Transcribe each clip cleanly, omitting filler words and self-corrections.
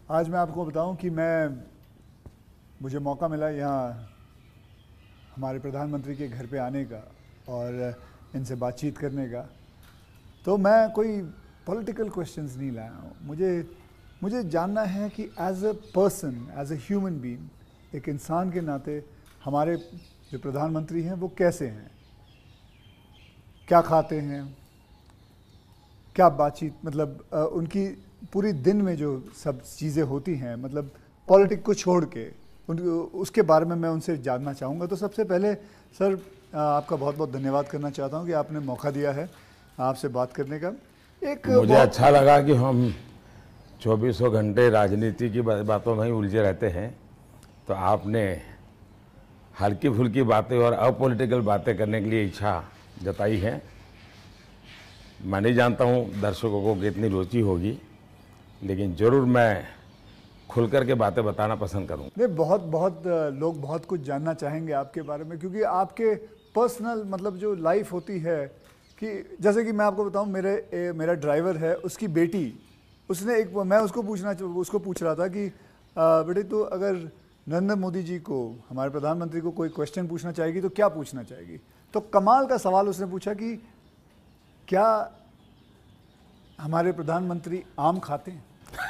आज मैं आपको बताऊं कि मुझे मौका मिला यहाँ हमारे प्रधानमंत्री के घर पे आने का और इनसे बातचीत करने का। तो मैं कोई पॉलिटिकल क्वेश्चंस नहीं लाया हूँ। मुझे जानना है कि as a person, as a human being, एक इंसान के नाते हमारे जो प्रधानमंत्री हैं वो कैसे हैं, क्या खाते हैं, क्या बातचीत, मतलब उनकी पूरी दिन में जो सब चीज़ें होती हैं, मतलब पॉलिटिक्स को छोड़ के उसके बारे में मैं उनसे जानना चाहूँगा। तो सबसे पहले सर आपका बहुत बहुत धन्यवाद करना चाहता हूँ कि आपने मौका दिया है आपसे बात करने का। मुझे अच्छा लगा कि हम 24 घंटे राजनीति की बातों में ही उलझे रहते हैं, तो आपने हल्की फुल्की बातें और अपॉलिटिकल बातें करने के लिए इच्छा जताई है। मैं नहीं जानता हूँ दर्शकों को कितनी रुचि होगी, लेकिन ज़रूर मैं खुल कर के बातें बताना पसंद करूँगा। नहीं, बहुत लोग बहुत कुछ जानना चाहेंगे आपके बारे में, क्योंकि आपके पर्सनल मतलब जो लाइफ होती है, कि जैसे कि मैं आपको बताऊं, मेरा ड्राइवर है, उसकी बेटी, उसने मैं उसको पूछ रहा था कि बेटे तो अगर नरेंद्र मोदी जी को, हमारे प्रधानमंत्री को कोई क्वेश्चन पूछना चाहेगी तो क्या पूछना चाहेगी? तो कमाल का सवाल उसने पूछा कि क्या हमारे प्रधानमंत्री आम खाते हैं?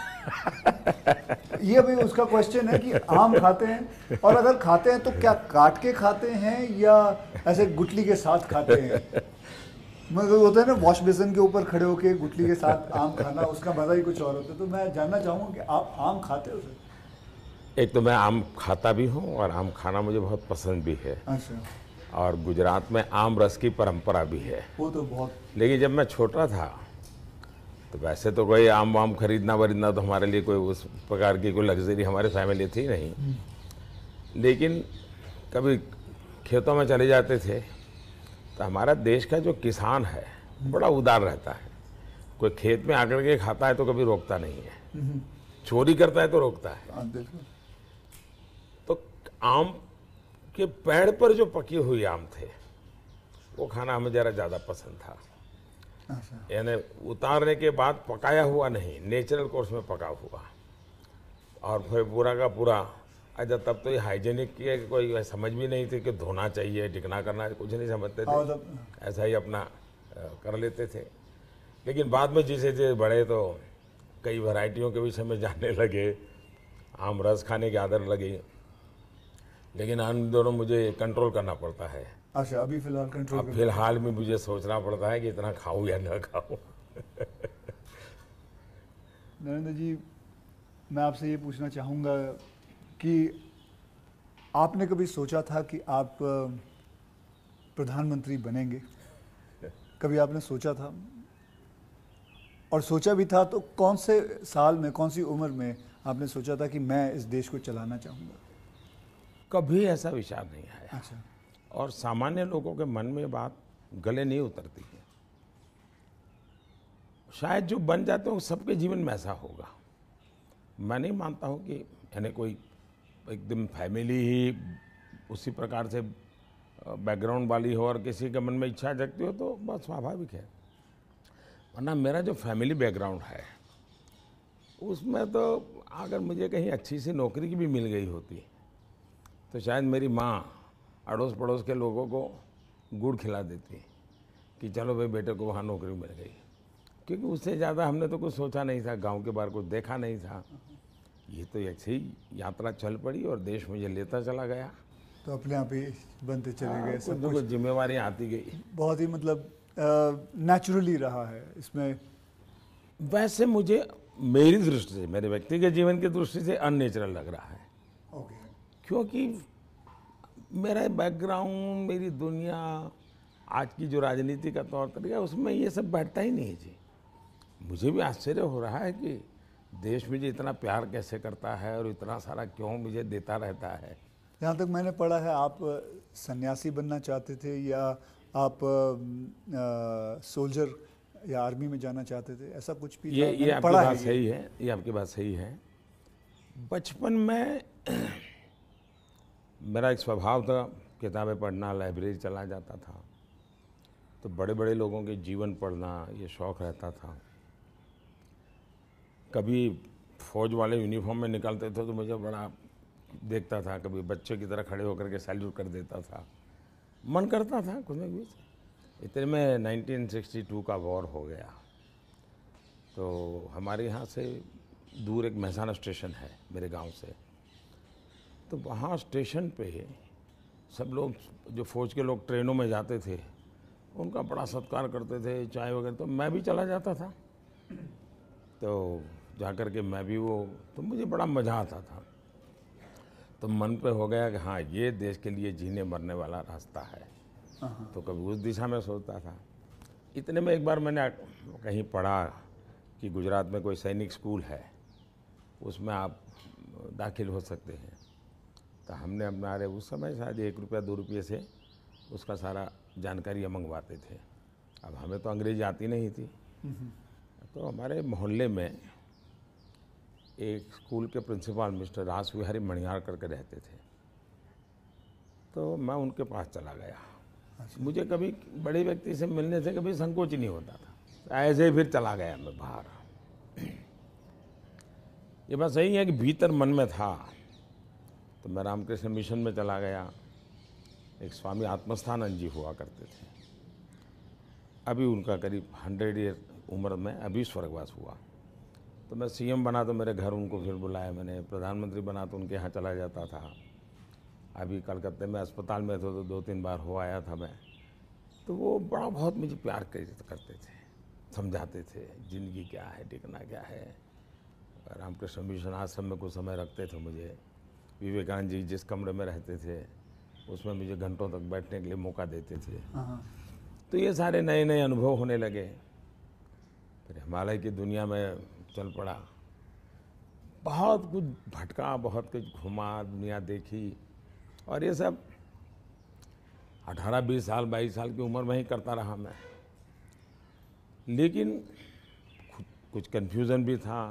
ये भी उसका क्वेश्चन है कि आम खाते हैं, और अगर खाते हैं तो क्या काट के खाते हैं या ऐसे गुठली के साथ खाते हैं? मतलब होता है ना, वॉश बेसिन के ऊपर खड़े होके गुठली के साथ आम खाना, उसका मजा ही कुछ और होता है। तो मैं जानना चाहूँगा कि आप आम खाते हो सर? एक तो मैं आम खाता भी हूँ और आम खाना मुझे बहुत पसंद भी है। अच्छा। और गुजरात में आम रस की परंपरा भी है। वो तो बहुत। लेकिन लेकिन जब मैं छोटा था तो वैसे तो कोई आम वाम खरीदना वरीदना तो हमारे लिए कोई उस प्रकार की कोई लग्जरी हमारे फैमिली थी नहीं। लेकिन कभी खेतों में चले जाते थे तो हमारा देश का जो किसान है बड़ा उदार रहता है। कोई खेत में आकर के खाता है तो कभी रोकता नहीं है, चोरी करता है तो रोकता है। तो आम के पेड़ पर जो पके हुए आम थे वो खाना हमें ज़रा ज़्यादा पसंद था। यानी उतारने के बाद पकाया हुआ नहीं, नेचुरल कोर्स में पका हुआ, और फिर पूरा का पूरा। अच्छा, तब तो ये हाइजीनिक की कोई समझ भी नहीं थी कि धोना चाहिए, टिकना करना, कुछ नहीं समझते थे, ऐसा ही अपना कर लेते थे। लेकिन बाद में जैसे जैसे बड़े तो कई वैरायटियों के विषय में जानने लगे, आम रस खाने की आदत लगी। लेकिन इन दोनों मुझे कंट्रोल करना पड़ता है। अच्छा, अभी फिलहाल कंट्रोल? अब फिलहाल में मुझे सोचना पड़ता है कि इतना खाऊं या ना खाऊं। नरेंद्र जी, मैं आपसे ये पूछना चाहूँगा कि आपने कभी सोचा था कि आप प्रधानमंत्री बनेंगे? कभी आपने सोचा था? और सोचा भी था तो कौन से साल में, कौन सी उम्र में आपने सोचा था कि मैं इस देश को चलाना चाहूँगा? कभी ऐसा विचार नहीं आया। अच्छा। और सामान्य लोगों के मन में बात गले नहीं उतरती है। शायद जो बन जाते हैं सबके जीवन में ऐसा होगा। मैं नहीं मानता हूँ कि यानी कोई एकदम फैमिली ही उसी प्रकार से बैकग्राउंड वाली हो और किसी के मन में इच्छा जगती हो तो बहुत स्वाभाविक है। वरना मेरा जो फैमिली बैकग्राउंड है उसमें तो अगर मुझे कहीं अच्छी सी नौकरी की भी मिल गई होती तो शायद मेरी माँ अड़ोस पड़ोस के लोगों को गुड़ खिला देती कि चलो भाई बेटे को वहाँ नौकरी मिल गई, क्योंकि उससे ज़्यादा हमने तो कुछ सोचा नहीं था, गांव के बाहर कुछ देखा नहीं था। ये तो ऐसे ही यात्रा चल पड़ी और देश मुझे लेता चला गया, तो अपने आप ही बनते चले गए। सब कुछ जिम्मेवारी आती गई। बहुत ही मतलब नेचुरली रहा है इसमें। वैसे मुझे मेरी दृष्टि से, मेरे व्यक्तिगत जीवन की दृष्टि से अननेचुरल लग रहा है। क्योंकि मेरा बैकग्राउंड, मेरी दुनिया, आज की जो राजनीति का तौर तरीका, उसमें ये सब बैठता ही नहीं है जी। मुझे भी आश्चर्य हो रहा है कि देश मुझे इतना प्यार कैसे करता है और इतना सारा क्यों मुझे देता रहता है। जहाँ तक मैंने पढ़ा है आप सन्यासी बनना चाहते थे, या आप सोल्जर या आर्मी में जाना चाहते थे, ऐसा कुछ भी था? ये आपकी बात सही है, ये आपकी बात सही है। बचपन में मेरा एक स्वभाव था किताबें पढ़ना, लाइब्रेरी चला जाता था, तो बड़े बड़े लोगों के जीवन पढ़ना ये शौक़ रहता था। कभी फौज वाले यूनिफॉर्म में निकलते थे तो मुझे बड़ा देखता था, कभी बच्चे की तरह खड़े होकर के सैल्यूट कर देता था, मन करता था कुछ ना कुछ। इतने में 1962 का वॉर हो गया, तो हमारे यहाँ से दूर एक महसाना स्टेशन है मेरे गांव से, तो वहाँ स्टेशन पे सब लोग, जो फौज के लोग ट्रेनों में जाते थे, उनका बड़ा सत्कार करते थे, चाय वगैरह, तो मैं भी चला जाता था। तो जाकर के मैं भी वो, तो मुझे बड़ा मज़ा आता था। तो मन पे हो गया कि हाँ, ये देश के लिए जीने मरने वाला रास्ता है। तो कभी उस दिशा में सोचता था। इतने में एक बार मैंने कहीं पढ़ा कि गुजरात में कोई सैनिक स्कूल है, उसमें आप दाखिल हो सकते हैं। तो हमने हमारे उस समय शायद 1 रुपया 2 रुपये से उसका सारा जानकारियाँ मंगवाते थे। अब हमें तो अंग्रेजी आती नहीं थी, तो हमारे मोहल्ले में एक स्कूल के प्रिंसिपल मिस्टर रास विहारी मणियार करके रहते थे, तो मैं उनके पास चला गया। मुझे कभी बड़े व्यक्ति से मिलने से कभी संकोच नहीं होता था, ऐसे ही फिर चला गया मैं बाहर। ये बात सही है कि भीतर मन में था, तो मैं रामकृष्ण मिशन में चला गया। एक स्वामी आत्मस्थानंद जी हुआ करते थे, अभी उनका करीब 100 ईयर उम्र में अभी स्वर्गवास हुआ। तो मैं सीएम बना तो मेरे घर उनको फिर बुलाया मैंने, प्रधानमंत्री बना तो उनके यहाँ चला जाता था। अभी कलकत्ते में अस्पताल में थे तो 2-3 बार हो आया था मैं। तो वो बड़ा बहुत मुझे प्यार करते थे, समझाते थे ज़िंदगी क्या है, टिकना क्या है। रामकृष्ण मिशन आश्रम में कुछ समय रखते थे मुझे। विवेकानंद जी जिस कमरे में रहते थे उसमें मुझे घंटों तक बैठने के लिए मौका देते थे। तो ये सारे नए नए अनुभव होने लगे। फिर हिमालय की दुनिया में चल पड़ा, बहुत कुछ भटका, बहुत कुछ घुमा, दुनिया देखी, और ये सब 18-20 साल 22 साल की उम्र में ही करता रहा मैं। लेकिन कुछ कन्फ्यूज़न भी था,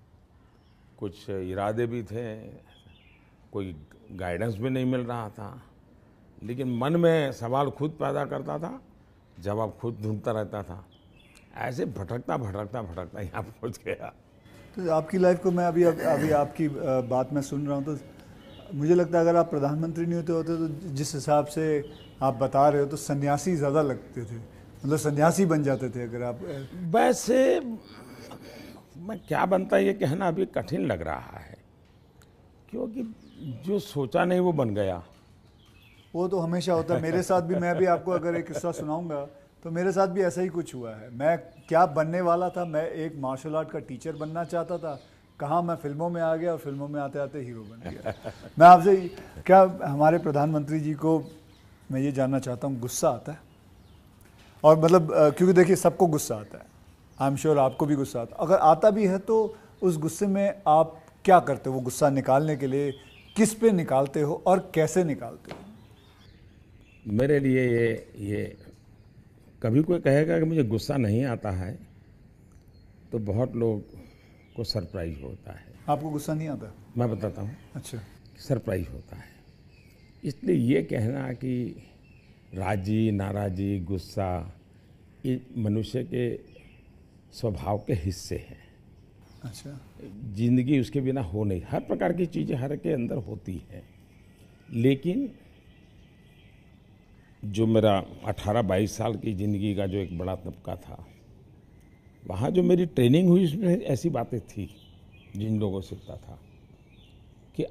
कुछ इरादे भी थे, कोई गाइडेंस भी नहीं मिल रहा था, लेकिन मन में सवाल खुद पैदा करता था, जवाब खुद ढूंढता रहता था। ऐसे भटकता भटकता भटकता यहाँ पहुँच गया। तो आपकी लाइफ को मैं अभी आपकी बात मैं सुन रहा हूँ, तो मुझे लगता है अगर आप प्रधानमंत्री नहीं होते तो जिस हिसाब से आप बता रहे हो तो सन्यासी ज़्यादा लगते थे, मतलब सन्यासी बन जाते थे अगर आप। वैसे मैं क्या बनता ये कहना अभी कठिन लग रहा है, क्योंकि जो सोचा नहीं वो बन गया। वो तो हमेशा होता है, मेरे साथ भी। मैं भी आपको अगर एक किस्सा सुनाऊंगा तो मेरे साथ भी ऐसा ही कुछ हुआ है। मैं क्या बनने वाला था, मैं एक मार्शल आर्ट का टीचर बनना चाहता था, कहाँ मैं फिल्मों में आ गया और फिल्मों में आते आते हीरो बन गया। मैं आपसे क्या, हमारे प्रधानमंत्री जी को मैं ये जानना चाहता हूँ, गुस्सा आता है? और मतलब क्योंकि देखिए सबको गुस्सा आता है, आई एम श्योर आपको भी गुस्सा आता है। अगर आता भी है तो उस गुस्से में आप क्या करते हो? वो गुस्सा निकालने के लिए किस पे निकालते हो और कैसे निकालते हो? मेरे लिए ये कभी कोई कहेगा कि मुझे गुस्सा नहीं आता है तो बहुत लोग को सरप्राइज होता है। आपको गुस्सा नहीं आता? मैं बताता हूँ। अच्छा। सरप्राइज होता है। इसलिए ये कहना कि राजी नाराजी गुस्सा ये मनुष्य के स्वभाव के हिस्से हैं। अच्छा। जिंदगी उसके बिना हो नहीं, हर प्रकार की चीज़ें हर के अंदर होती हैं। लेकिन जो मेरा 18-22 साल की ज़िंदगी का जो एक बड़ा तबका था, वहाँ जो मेरी ट्रेनिंग हुई उसमें ऐसी बातें थी जिन लोगों से सीखता था कि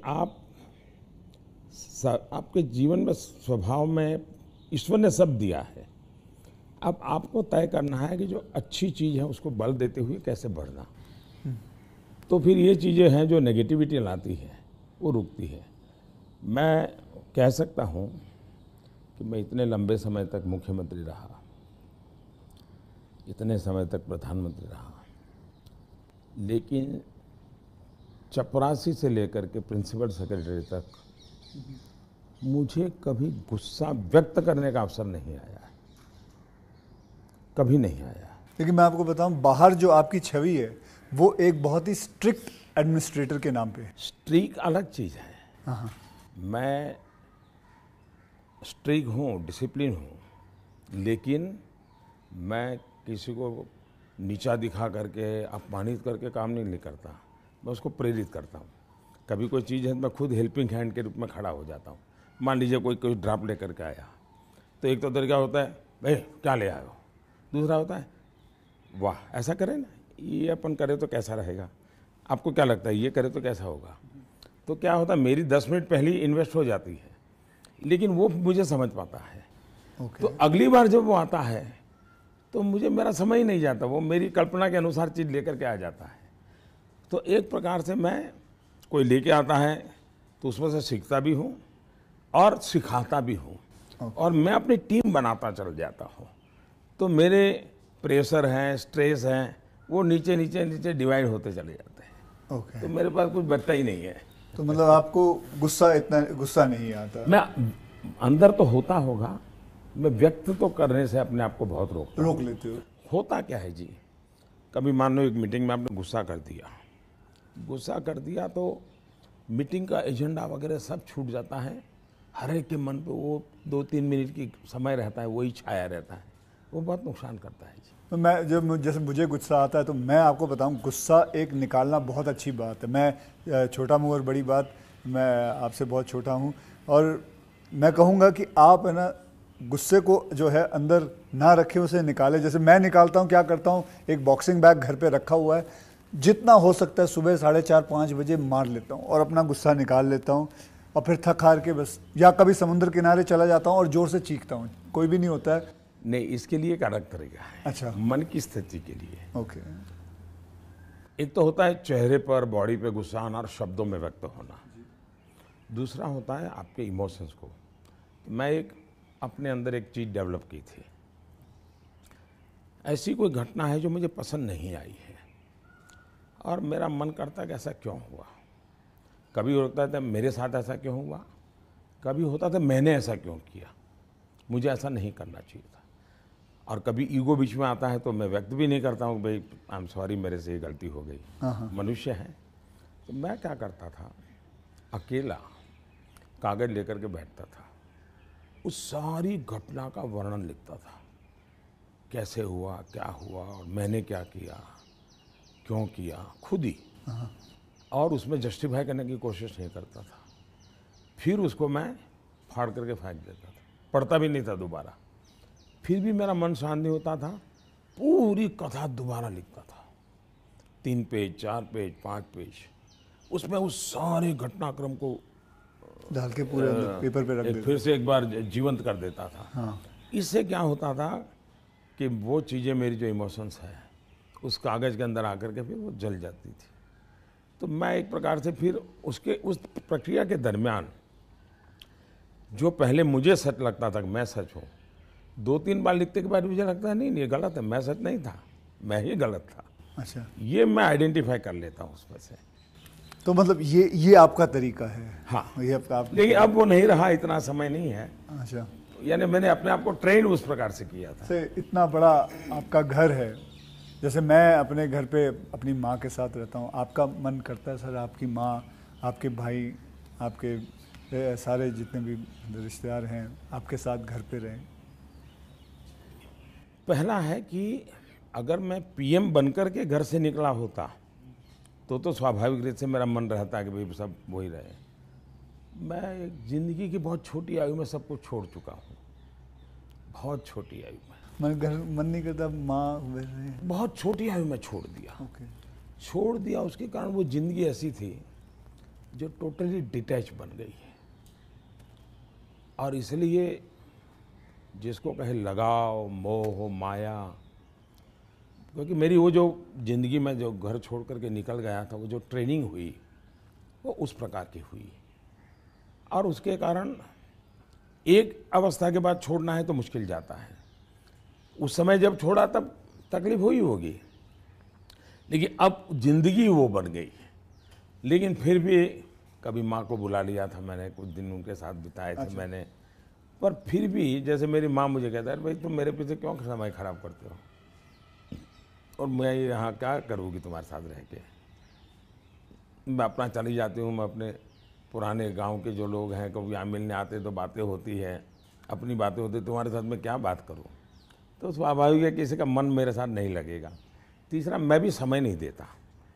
आपके जीवन में स्वभाव में ईश्वर ने सब दिया है। अब आपको तय करना है कि जो अच्छी चीज़ है उसको बल देते हुए कैसे बढ़ना। तो फिर ये चीज़ें हैं जो नेगेटिविटी लाती है वो रुकती है। मैं कह सकता हूँ कि मैं इतने लंबे समय तक मुख्यमंत्री रहा, इतने समय तक प्रधानमंत्री रहा, लेकिन चपरासी से लेकर के प्रिंसिपल सेक्रेटरी तक मुझे कभी गुस्सा व्यक्त करने का अवसर नहीं आया, कभी नहीं आया। लेकिन मैं आपको बताऊं, बाहर जो आपकी छवि है वो एक बहुत ही स्ट्रिक्ट एडमिनिस्ट्रेटर के नाम पे है। स्ट्रिक्ट अलग चीज़ है। हाँ। मैं स्ट्रिक्ट हूँ, डिसिप्लिन हूँ, लेकिन मैं किसी को नीचा दिखा करके अपमानित करके काम नहीं करता। मैं उसको प्रेरित करता हूँ। कभी कोई चीज़ है तो मैं खुद हेल्पिंग हैंड के रूप में खड़ा हो जाता हूँ। मान लीजिए कोई ड्राफ्ट लेकर के आया, तो एक तो तरीका होता है भाई क्या ले आए हो, दूसरा होता है वाह ऐसा करें ना, ये अपन करें तो कैसा रहेगा, आपको क्या लगता है ये करे तो कैसा होगा। तो क्या होता है मेरी 10 मिनट पहले ही इन्वेस्ट हो जाती है, लेकिन वो मुझे समझ पाता है। तो अगली बार जब वो आता है तो मुझे मेरा समय ही नहीं जाता, वो मेरी कल्पना के अनुसार चीज़ लेकर के आ जाता है। तो एक प्रकार से मैं कोई लेके आता है तो उसमें से सीखता भी हूँ और सिखाता भी हूँ, और मैं अपनी टीम बनाता चल जाता हूँ। तो मेरे प्रेशर हैं, स्ट्रेस हैं, वो नीचे नीचे नीचे डिवाइड होते चले जाते हैं। तो मेरे पास कुछ बचता ही नहीं है। तो मतलब आपको इतना गुस्सा नहीं आता? मैं अंदर तो होता होगा, मैं व्यक्त तो करने से अपने आप को बहुत रोक लेते हो। होता क्या है जी, कभी मान लो एक मीटिंग में आपने गुस्सा कर दिया तो मीटिंग का एजेंडा वगैरह सब छूट जाता है। हर एक के मन पे वो 2-3 मिनट की समय रहता है, वही छाया रहता है, वो बहुत नुकसान करता है जी। तो मैं जैसे मुझे गुस्सा आता है तो मैं आपको बताऊं, गुस्सा एक निकालना बहुत अच्छी बात है। मैं छोटा मुँह और बड़ी बात, मैं आपसे बहुत छोटा हूं, और मैं कहूँगा कि आप है ना गुस्से को जो है अंदर ना रखें, उसे निकालें। जैसे मैं निकालता हूँ, क्या करता हूँ, एक बॉक्सिंग बैग घर पे रखा हुआ है, जितना हो सकता है सुबह 4:30-5 बजे मार लेता हूँ और अपना गुस्सा निकाल लेता हूँ, और फिर थक हार के बस, या कभी समुद्र किनारे चला जाता हूँ और जोर से चीखता हूँ, कोई भी नहीं होता है। नहीं, इसके लिए एक अलग तरीका है। अच्छा। मन की स्थिति के लिए। ओके। एक तो होता है चेहरे पर, बॉडी पे गुस्सा आना और शब्दों में व्यक्त होना। दूसरा होता है आपके इमोशंस को। मैं अपने अंदर एक चीज़ डेवलप की थी, ऐसी कोई घटना है जो मुझे पसंद नहीं आई है और मेरा मन करता है कि ऐसा क्यों हुआ। कभी होता था मेरे साथ ऐसा क्यों हुआ, कभी होता था मैंने ऐसा क्यों किया, मुझे ऐसा नहीं करना चाहिए था। और कभी ईगो बीच में आता है तो मैं व्यक्त भी नहीं करता हूँ भाई आई एम सॉरी, मेरे से ये गलती हो गई, मनुष्य है। तो मैं क्या करता था, अकेला कागज़ लेकर के बैठता था, उस सारी घटना का वर्णन लिखता था, कैसे हुआ, क्या हुआ और मैंने क्या किया, क्यों किया, खुद ही। और उसमें जस्टिफाई करने की कोशिश नहीं करता था। फिर उसको मैं फाड़ करके फेंक देता था, पढ़ता भी नहीं था दोबारा। फिर भी मेरा मन शांत नहीं होता था, पूरी कथा दोबारा लिखता था, 3 पेज, 4 पेज, 5 पेज, उसमें उस सारे घटनाक्रम को डाल के पूरे पेपर पे रख देता, फिर से एक बार जीवंत कर देता था। हाँ। इससे क्या होता था कि वो चीज़ें, मेरी जो इमोशंस है उस कागज़ के अंदर आकर के फिर वो जल जाती थी। तो मैं एक प्रकार से फिर उस प्रक्रिया के दरमियान जो पहले मुझे सच लगता था कि मैं सच हूँ, 2-3 बार लिखने के बाद मुझे लगता है नहीं ये गलत है, मैं सच नहीं था, मैं ही गलत था। अच्छा। ये मैं आइडेंटिफाई कर लेता हूँ उसमें से। तो मतलब ये आपका तरीका है? हाँ। ये आप लेकिन अब वो नहीं रहा, इतना समय नहीं है। अच्छा। यानी मैंने अपने आप को ट्रेन उस प्रकार से किया था। से इतना बड़ा आपका घर है, जैसे मैं अपने घर पे अपनी माँ के साथ रहता हूँ, आपका मन करता है सर आपकी माँ, आपके भाई, आपके सारे जितने भी रिश्तेदार हैं आपके साथ घर पे रहें? पहला है कि अगर मैं पीएम बनकर के घर से निकला होता तो स्वाभाविक रूप से मेरा मन रहता है कि भाई सब वही रहे। मैं एक ज़िंदगी की बहुत छोटी आयु में सब कुछ छोड़ चुका हूँ, बहुत छोटी आयु में। मन नहीं करता माँ वैसे? बहुत छोटी आयु में छोड़ दिया। ओके। छोड़ दिया, उसके कारण वो ज़िंदगी ऐसी थी जो टोटली डिटैच बन गई है। और इसलिए जिसको कहे लगाव, मोह, माया, क्योंकि मेरी वो जो ज़िंदगी में जो घर छोड़ करके निकल गया था, वो जो ट्रेनिंग हुई वो उस प्रकार की हुई। और उसके कारण एक अवस्था के बाद छोड़ना है तो मुश्किल जाता है। उस समय जब छोड़ा तब तकलीफ हुई होगी, लेकिन अब ज़िंदगी वो बन गई। लेकिन फिर भी कभी माँ को बुला लिया था मैंने, कुछ दिन उनके साथ बिताए थे मैंने। पर फिर भी जैसे मेरी माँ मुझे कहता है भाई तुम मेरे पीछे क्यों समय खराब करते हो, और मैं यहाँ क्या करूँगी तुम्हारे साथ रह के। मैं अपना चली जाती हूँ, मैं अपने पुराने गांव के जो लोग हैं कभी यहाँ मिलने आते तो बातें होती है, अपनी बातें होती, तुम्हारे साथ मैं क्या बात करूँ। तो स्वाभाविक है किसी का मन मेरे साथ नहीं लगेगा। तीसरा, मैं भी समय नहीं देता।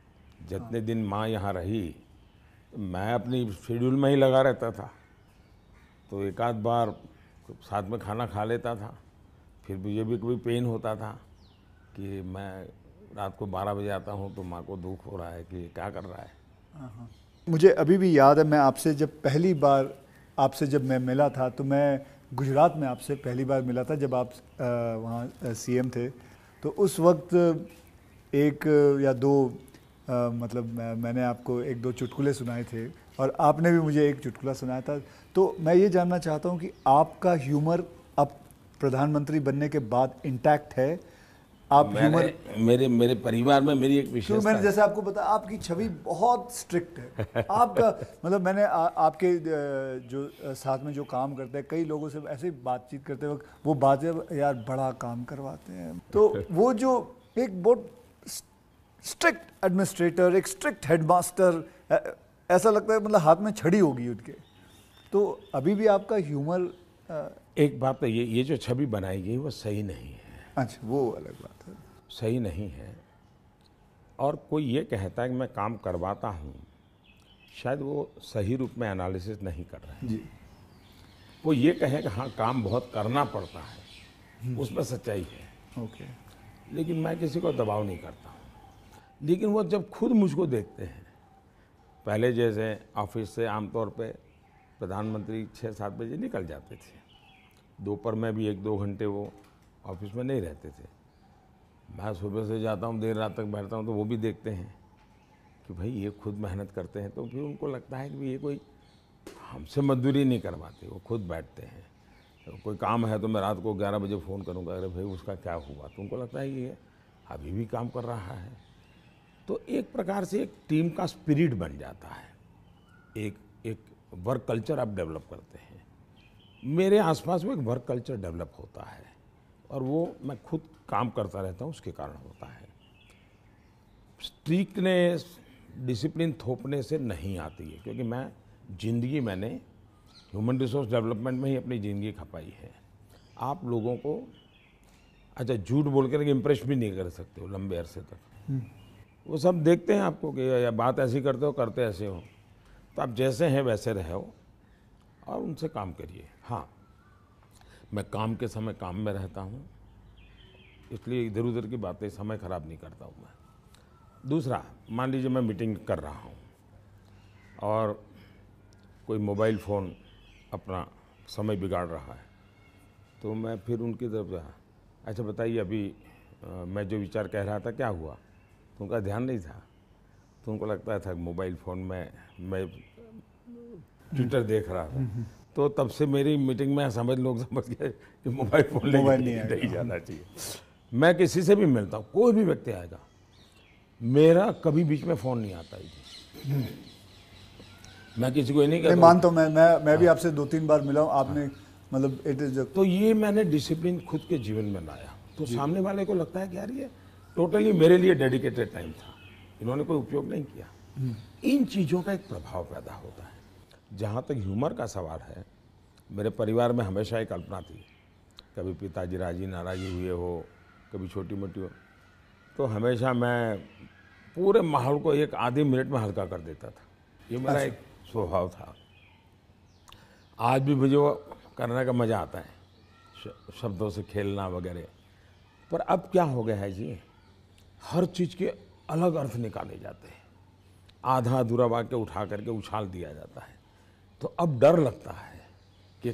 जितने दिन माँ यहाँ रही मैं अपनी शेड्यूल में ही लगा रहता था, तो एक आध बार साथ में खाना खा लेता था। फिर मुझे भी कभी पेन होता था कि मैं रात को 12 बजे आता हूँ तो माँ को दुख हो रहा है कि क्या कर रहा है। मुझे अभी भी याद है, मैं आपसे जब पहली बार आपसे जब मैं मिला था तो मैं गुजरात में आपसे पहली बार मिला था जब आप वहाँ सीएम थे। तो उस वक्त एक या दो मतलब मैंने आपको एक दो चुटकुले सुनाए थे और आपने भी मुझे एक चुटकुला सुनाया था। तो मैं ये जानना चाहता हूँ कि आपका ह्यूमर अब प्रधानमंत्री बनने के बाद इंटैक्ट है? आप ह्यूमर मेरे परिवार में मेरी एक विशेषता, मैंने जैसे आपको बताया आपकी छवि बहुत स्ट्रिक्ट है। आपका मतलब मैंने आपके जो साथ में जो काम करते हैं कई लोगों से ऐसे बातचीत करते वक्त वो बातें यार बड़ा काम करवाते हैं, तो वो जो एक बहुत स्ट्रिक्ट एडमिनिस्ट्रेटर, एक स्ट्रिक्ट हेडमास्टर, ऐसा लगता है मतलब हाथ में छड़ी होगी उनके। तो अभी भी आपका ह्यूमर एक बात तो ये जो छवि बनाई गई वो सही नहीं है। अच्छा, वो अलग बात है, सही नहीं है। और कोई ये कहता है कि मैं काम करवाता हूँ, शायद वो सही रूप में एनालिसिस नहीं कर रहे हैं जी। वो ये कहे कि हाँ काम बहुत करना पड़ता है, उसमें सच्चाई है। ओके। लेकिन मैं किसी को दबाव नहीं करता हूँ। लेकिन वो जब खुद मुझको देखते हैं, पहले जैसे ऑफिस से आमतौर पे प्रधानमंत्री 6-7 बजे निकल जाते थे, दोपहर में भी 1-2 घंटे वो ऑफिस में नहीं रहते थे। मैं सुबह से जाता हूँ, देर रात तक बैठता हूँ, तो वो भी देखते हैं कि भाई ये खुद मेहनत करते हैं। तो फिर उनको लगता है कि ये कोई हमसे मजदूरी नहीं करवाते, वो खुद बैठते हैं। तो कोई काम है तो मैं रात को 11 बजे फ़ोन करूँगा, अरे भाई उसका क्या हुआ, तो उनको लगता है कि ये अभी भी काम कर रहा है। तो एक प्रकार से एक टीम का स्पिरिट बन जाता है, एक वर्क कल्चर आप डेवलप करते हैं। मेरे आसपास में एक वर्क कल्चर डेवलप होता है और वो मैं खुद काम करता रहता हूँ, उसके कारण होता है। स्ट्रिक्टनेस, डिसिप्लिन थोपने से नहीं आती है, क्योंकि मैं ज़िंदगी मैंने ह्यूमन रिसोर्स डेवलपमेंट में ही अपनी ज़िंदगी खपाई है। आप लोगों को अच्छा झूठ बोल कर इम्प्रेस भी नहीं कर सकते हो लंबे अरसे तक। वो सब देखते हैं आपको कि या बात ऐसी करते हो, करते ऐसे हो, तो आप जैसे हैं वैसे रहो और उनसे काम करिए। हाँ, मैं काम के समय काम में रहता हूँ, इसलिए इधर उधर की बातें समय ख़राब नहीं करता हूँ मैं। दूसरा, मान लीजिए मैं मीटिंग कर रहा हूँ और कोई मोबाइल फ़ोन अपना समय बिगाड़ रहा है, तो मैं फिर उनकी तरफ जा, अच्छा बताइए अभी मैं जो विचार कह रहा था क्या हुआ, तो उनका ध्यान नहीं था। तो उनको लगता था मोबाइल फ़ोन में मैं ट्विटर देख रहा था। तो तब से मेरी मीटिंग में लोग समझ गए कि मोबाइल फ़ोन नहीं जाना चाहिए। मैं किसी से भी मिलता हूँ, कोई भी व्यक्ति आएगा, मेरा कभी बीच में फ़ोन नहीं आता है। मैं किसी को नहीं कहता। मानता हूँ, मैं भी आपसे 2-3 बार मिला हूँ, आपने मतलब तो ये मैंने डिसिप्लिन खुद के जीवन में लाया, तो सामने वाले को लगता है कि यार ये टोटली मेरे लिए डेडिकेटेड टाइम था, इन्होंने कोई उपयोग नहीं किया। इन चीज़ों का एक प्रभाव पैदा होता है। जहाँ तक ह्यूमर का सवाल है, मेरे परिवार में हमेशा एक कल्पना थी, कभी पिताजी राजी नाराज़ी हुए हो, कभी छोटी मोटी हो, तो हमेशा मैं पूरे माहौल को एक आधे मिनट में हल्का कर देता था। ये मेरा एक स्वभाव था। आज भी मुझे वो करने का मज़ा आता है, शब्दों से खेलना वगैरह। पर अब क्या हो गया है जी, हर चीज़ के अलग अर्थ निकाले जाते हैं, आधा अधूरा वाक्य उठा करके उछाल दिया जाता है। तो अब डर लगता है कि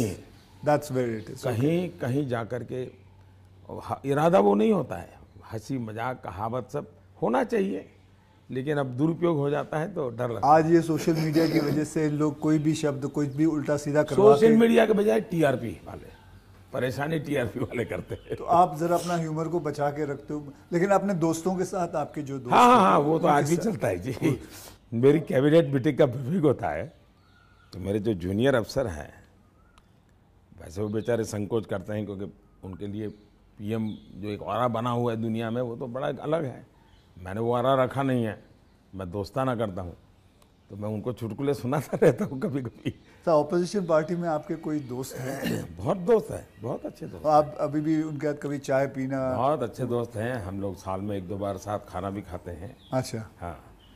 कहीं जा कर के, इरादा वो नहीं होता है, हंसी मजाक कहावत सब होना चाहिए, लेकिन अब दुरुपयोग हो जाता है तो डर लगता है। आज ये सोशल मीडिया की वजह से लोग कोई भी शब्द कोई भी उल्टा सीधा करवा के, सोशल मीडिया के बजाय टीआरपी वाले, परेशानी टीआरपी वाले करते हैं। तो आप जरा अपना ह्यूमर को बचा के रखते हो, लेकिन अपने दोस्तों के साथ आपके जो दोस्त हाँ, वो तो आज भी चलता है जी। मेरी कैबिनेट मीटिंग का ब्रीफिंग होता है, तो मेरे जो जूनियर अफसर हैं, वैसे वो बेचारे संकोच करते हैं, क्योंकि उनके लिए पीएम जो एक ऑरा बना हुआ है दुनिया में, वो तो बड़ा अलग है। मैंने वो ऑरा रखा नहीं है, मैं दोस्ताना करता हूँ, तो मैं उनको चुटकुले सुनाता रहता हूँ कभी कभी। तो ऑपोजिशन पार्टी में आपके कोई दोस्त हैं? बहुत दोस्त हैं, बहुत अच्छे दोस्त। आप अभी भी उनके साथ कभी चाय पीना? बहुत अच्छे दोस्त हैं, हम लोग साल में 1-2 बार साथ खाना भी खाते हैं। अच्छा। हाँ,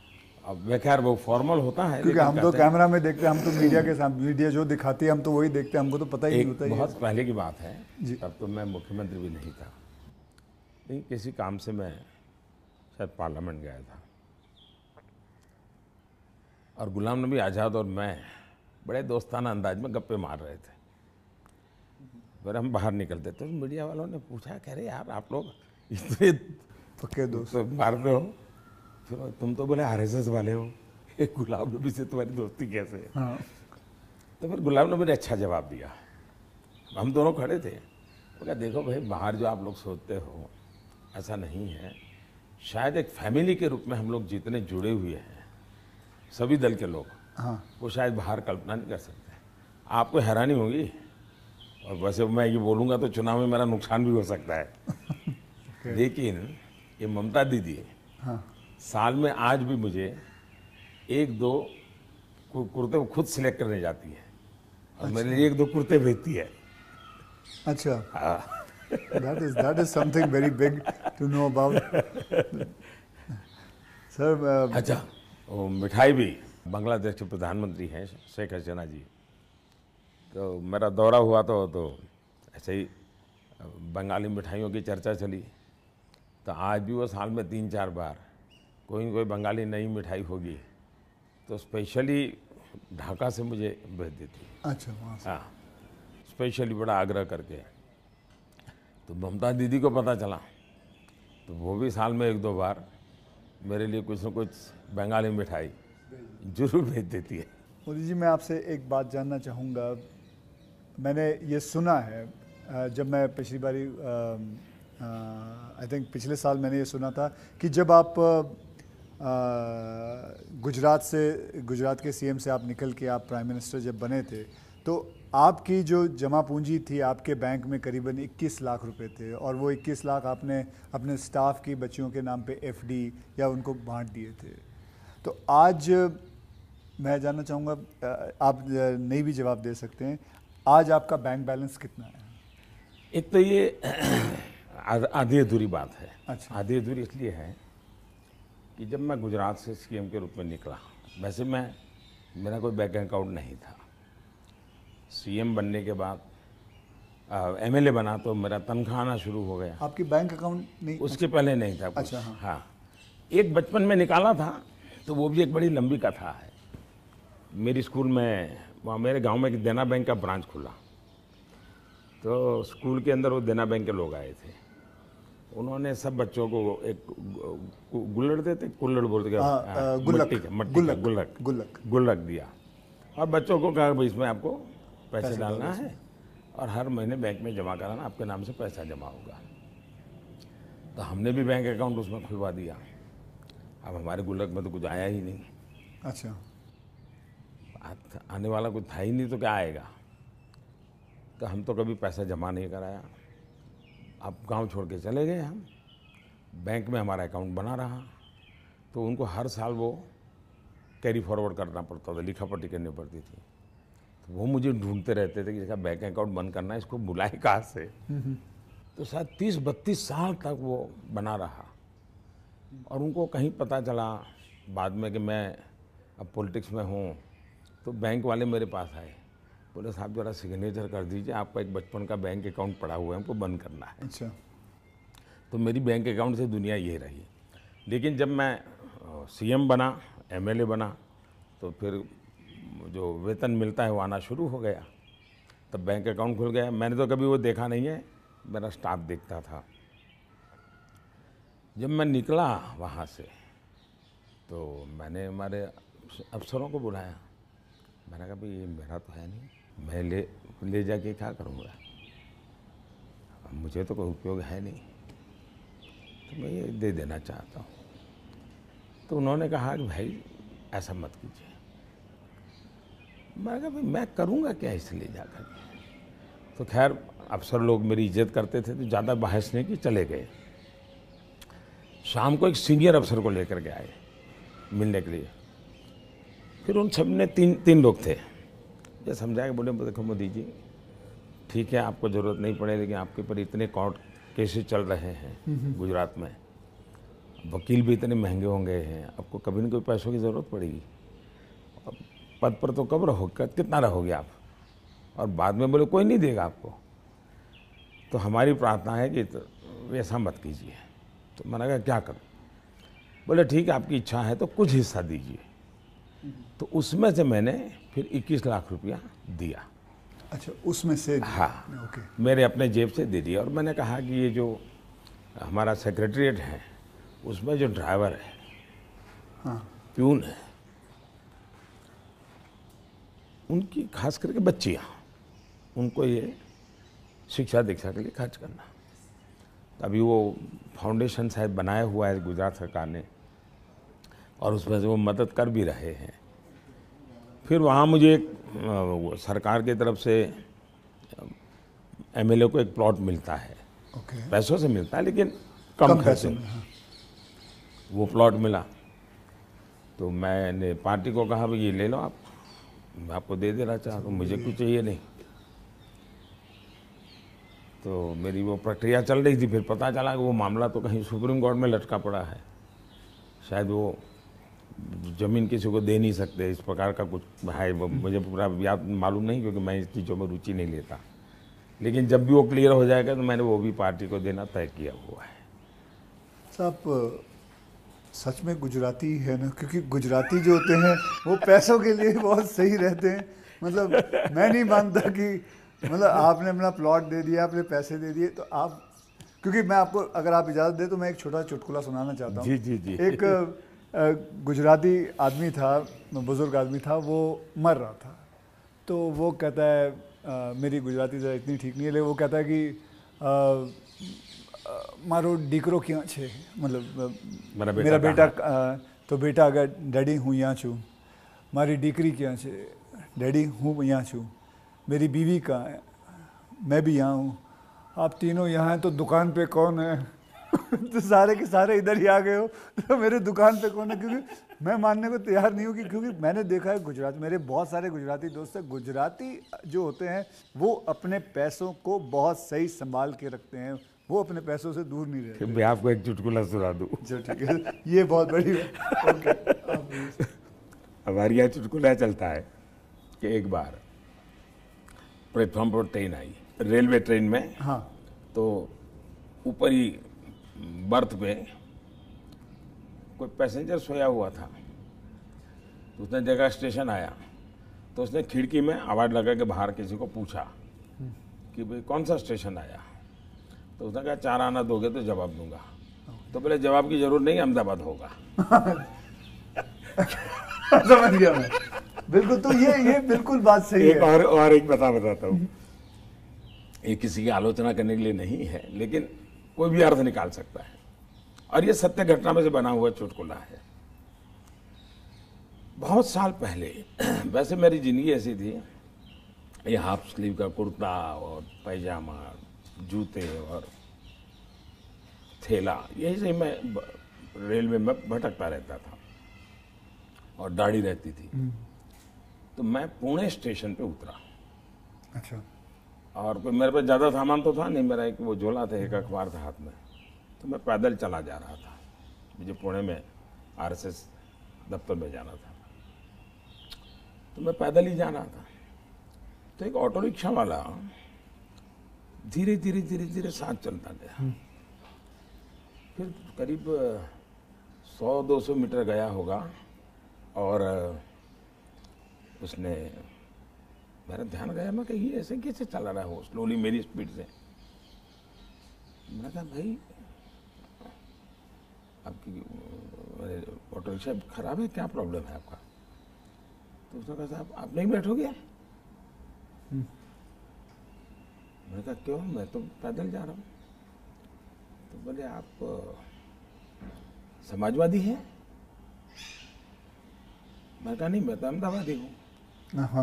अब बेकार वो फॉर्मल होता है, क्योंकि हम तो कैमरा में देखते हैं, हम तो मीडिया के सामने, मीडिया जो दिखाती है हम तो वही देखते हैं, हमको तो पता ही नहीं होता। बहुत पहले की बात है, जी। तब तो मैं मुख्यमंत्री भी नहीं था, नहीं किसी काम से मैं शायद पार्लियामेंट गया था, और गुलाम नबी आज़ाद और मैं बड़े दोस्ताना अंदाज में गप्पे मार रहे थे। फिर हम बाहर निकलते तो मीडिया वालों ने पूछा, कह रहे यार आप लोग इतने पक्के दोस्त मारते हो, फिर तुम तो बोले RSS वाले हो, गुलाम नबी से तुम्हारी दोस्ती कैसे है? हाँ। तो फिर गुलाम नबी ने अच्छा जवाब दिया। हम दोनों खड़े थे, वो कहा देखो भाई, बाहर जो आप लोग सोचते हो ऐसा नहीं है, शायद एक फैमिली के रूप में हम लोग जितने जुड़े हुए हैं सभी दल के लोग, हाँ। वो शायद बाहर कल्पना नहीं कर सकते। आपको हैरानी होगी, और वैसे मैं ये बोलूँगा तो चुनाव में मेरा नुकसान भी हो सकता है लेकिन ये ममता दीदी हाँ। साल में आज भी मुझे 1-2 कुर्ते खुद सिलेक्ट करने जाती है, और मेरे लिए 1-2 कुर्ते भेजती है। अच्छा। हाँ। that is something very big to know about. Sir अच्छा, वो मिठाई भी, बांग्लादेश के प्रधानमंत्री हैं शेख हसीना जी, तो मेरा दौरा हुआ तो ऐसे ही बंगाली मिठाइयों की चर्चा चली, तो आज भी वो साल में 3-4 बार कोई न कोई बंगाली नई मिठाई होगी तो स्पेशली ढाका से मुझे भेज देती। अच्छा, वहाँ से। हाँ, स्पेशली बड़ा आग्रह करके। तो ममता दीदी को पता चला तो वो भी साल में 1-2 बार मेरे लिए कुछ न कुछ बंगाली मिठाई जरूर भेज देती है। मोदी जी, मैं आपसे एक बात जानना चाहूँगा। मैंने ये सुना है, जब मैं पिछली बारी आई थिंक पिछले साल मैंने ये सुना था कि जब आप गुजरात के CM से आप निकल के आप प्राइम मिनिस्टर जब बने थे, तो आपकी जो जमा पूंजी थी आपके बैंक में करीबन 21 लाख रुपए थे, और वो 21 लाख आपने अपने स्टाफ की बच्चियों के नाम पे FD या उनको बांट दिए थे। तो आज मैं जानना चाहूँगा, आप नहीं भी जवाब दे सकते हैं, आज आपका बैंक बैलेंस कितना है? एक तो ये आधी अधूरी बात है। अच्छा। आधी अधूरी इसलिए है कि जब मैं गुजरात से CM के रूप में निकला, वैसे मेरा कोई बैंक अकाउंट नहीं था। CM बनने के बाद MLA बना तो मेरा तनख्वाह आना शुरू हो गया। आपकी बैंक अकाउंट नहीं? उसके पहले नहीं था कुछ। अच्छा। हाँ। हाँ, एक बचपन में निकाला था, तो वो भी एक बड़ी लंबी कथा है। मेरी स्कूल में, वहाँ मेरे गांव में एक देना बैंक का ब्रांच खुला, तो स्कूल के अंदर वो देना बैंक के लोग आए थे। उन्होंने सब बच्चों को एक गुल्लड़ देते, कुल्लड़ बोलते, गुल्लक दिया, और बच्चों को कहा भाई इसमें आपको पैसे डालना है और हर महीने बैंक में जमा कराना, आपके नाम से पैसा जमा होगा। तो हमने भी बैंक अकाउंट उसमें खुलवा दिया। अब हमारे गुल्लक में तो कुछ आया ही नहीं। अच्छा। आने वाला कुछ था ही नहीं, तो क्या आएगा? तो हम तो कभी पैसा जमा नहीं कराया। अब गांव छोड़ के चले गए हम, बैंक में हमारा अकाउंट बना रहा, तो उनको हर साल वो कैरी फॉरवर्ड करना पड़ता था, लिखा पट्टी करनी पड़ती थी। तो वो मुझे ढूंढते रहते थे कि इसका बैंक अकाउंट बंद करना है, इसको बुलाए कहाँ से। तो शायद 30-32 साल तक वो बना रहा, और उनको कहीं पता चला बाद में कि मैं अब पॉलिटिक्स में हूँ, तो बैंक वाले मेरे पास आए, बोले साहब जरा सिग्नेचर कर दीजिए, आपका एक बचपन का बैंक अकाउंट पड़ा हुआ है, हमको बंद करना है। अच्छा। तो मेरी बैंक अकाउंट से दुनिया ये रही। लेकिन जब मैं CM बना, MLA बना, तो फिर जो वेतन मिलता है वो आना शुरू हो गया, तब बैंक अकाउंट खुल गया। मैंने तो कभी वो देखा नहीं है, मेरा स्टाफ देखता था। जब मैं निकला वहाँ से, तो मैंने हमारे अफसरों को बुलाया, मैंने कहा भाई ये मेरा तो है नहीं, मैं ले जाके क्या करूँगा, मुझे तो कोई उपयोग है नहीं, तो मैं ये दे देना चाहता हूँ। तो उन्होंने कहा कि भाई ऐसा मत कीजिए। मैंने कहा भाई मैं करूँगा क्या इसलिए जाकर के। तो खैर अफसर लोग मेरी इज्जत करते थे, तो ज़्यादा बहस नहीं की, चले गए। शाम को एक सीनियर अफसर को लेकर के आए मिलने के लिए। फिर उन सब ने तीन लोग थे, ये समझाया, बोले देखो मोदी जी ठीक है आपको ज़रूरत नहीं पड़े, लेकिन आपके ऊपर इतने कोर्ट केसेस चल रहे हैं गुजरात में, वकील भी इतने महंगे होंगे हैं, आपको कभी न कभी पैसों की ज़रूरत पड़ेगी। अब पद पर तो कब रहोगे, कितना रहोगे आप, और बाद में बोले कोई नहीं देगा आपको। तो हमारी प्रार्थना है कि ऐसा मत कीजिए। तो मैंने कहा क्या करूं? बोले ठीक है, आपकी इच्छा है तो कुछ हिस्सा दीजिए। तो उसमें से मैंने फिर 21 लाख रुपया दिया। अच्छा, उसमें से? हाँ, ओके। मेरे अपने जेब से दे दिया। और मैंने कहा कि ये जो हमारा सेक्रेटरीट है उसमें जो ड्राइवर है, हाँ, प्यून है, उनकी खास करके बच्चियाँ, उनको ये शिक्षा दीक्षा के लिए खर्च करना। अभी वो फाउंडेशन शायद बनाया हुआ है गुजरात सरकार ने, और उसमें से वो मदद कर भी रहे हैं। फिर वहाँ मुझे एक सरकार की तरफ से एमएलए को एक प्लॉट मिलता है। ओके। पैसों से मिलता है लेकिन कम खर्चे में। हाँ। वो प्लॉट मिला तो मैंने पार्टी को कहा भाई ये ले लो आप, मैं आपको दे देना चाहता हूँ, मुझे कुछ चाहिए नहीं। तो मेरी वो प्रक्रिया चल रही थी। फिर पता चला कि वो मामला तो कहीं सुप्रीम कोर्ट में लटका पड़ा है, शायद वो ज़मीन किसी को दे नहीं सकते, इस प्रकार का कुछ है। मुझे पूरा याद मालूम नहीं क्योंकि मैं इस चीज़ों में रुचि नहीं लेता। लेकिन जब भी वो क्लियर हो जाएगा तो मैंने वो भी पार्टी को देना तय किया हुआ है। साहब सच में गुजराती है ना, क्योंकि गुजराती जो होते हैं वो पैसों के लिए बहुत सही रहते हैं। मतलब मैं नहीं मानता कि मतलब आपने अपना प्लॉट दे दिया, आपने पैसे दे दिए, तो आप, क्योंकि मैं आपको अगर आप इजाज़त दे तो मैं एक छोटा चुटकुला सुनाना चाहता हूँ। जी जी जी। एक गुजराती आदमी था, बुज़ुर्ग आदमी था, वो मर रहा था। तो वो कहता है मेरी गुजराती ज़रा इतनी ठीक नहीं है, लेकिन वो कहता है कि मारो दीकरो क्यों छे, मतलब मेरा बेटा तो बेटा अगर डैडी हूँ यहाँ छू, मारी दीकरी क्या छे, डैडी हूँ यहाँ छू, मेरी बीवी कहाँ है, मैं भी यहाँ हूँ, आप तीनों यहाँ हैं तो दुकान पे कौन है? तो सारे के सारे इधर ही आ गए हो, तो मेरे दुकान पे कौन है? क्योंकि मैं मानने को तैयार नहीं हूँ कि, क्योंकि मैंने देखा है गुजरात, मेरे बहुत सारे गुजराती दोस्त हैं, गुजराती जो होते हैं वो अपने पैसों को बहुत सही संभाल के रखते हैं, वो अपने पैसों से दूर नहीं रहते। मैं आपको एक चुटकुला सुना दूँ? चलो ठीक है, ये बहुत बड़ी बात। ओके। हमारे यहाँ चुटकुला चलता है कि एक बार प्लेटफॉर्म पर ट्रेन आई, रेलवे ट्रेन में। हाँ। तो ऊपर ही बर्थ पे कोई पैसेंजर सोया हुआ था। तो उसने जगह स्टेशन आया तो उसने खिड़की में आवाज़ लगा के बाहर किसी को पूछा कि भाई कौन सा स्टेशन आया? तो उसने कहा 4 आना दोगे तो जवाब दूंगा। तो बोले जवाब की जरूरत नहीं, अहमदाबाद होगा। समझ गया मैं, बिल्कुल। तो ये बिल्कुल बात सही है। और एक बताता हूँ, ये किसी की आलोचना करने के लिए नहीं है, लेकिन कोई भी अर्थ निकाल सकता है, और ये सत्य घटना में से बना हुआ चुटकुला है। बहुत साल पहले, वैसे मेरी जिंदगी ऐसी थी, ये हाफ स्लीव का कुर्ता और पैजामा, जूते और थैला, यही से मैं रेलवे में भटकता रहता था, और दाढ़ी रहती थी। तो मैं पुणे स्टेशन पे उतरा। अच्छा। और कोई मेरे पास ज़्यादा सामान तो था नहीं, मेरा एक वो झोला था, एक अखबार था हाथ में। तो मैं पैदल चला जा रहा था, मुझे पुणे में आरएसएस दफ्तर में जाना था। तो मैं पैदल ही जा रहा था, तो एक ऑटो रिक्शा वाला धीरे धीरे धीरे धीरे साथ चलता गया। फिर करीब 100-200 मीटर गया होगा, और उसने, मेरा ध्यान गया, मैं कही ऐसे कैसे चला रहा हो स्लोली मेरी स्पीड से। मैंने कहा भाई आपकी ऑटो रिक्शा खराब है, क्या प्रॉब्लम है आपका? तो उसने कहा साहब आप नहीं बैठोगे? मैंने कहा क्यों, मैं तो पैदल जा रहा हूँ। तो बोले आप समाजवादी हैं? मैंने कहा नहीं, मैं तो अहमदाबादी हूँ। हाँ।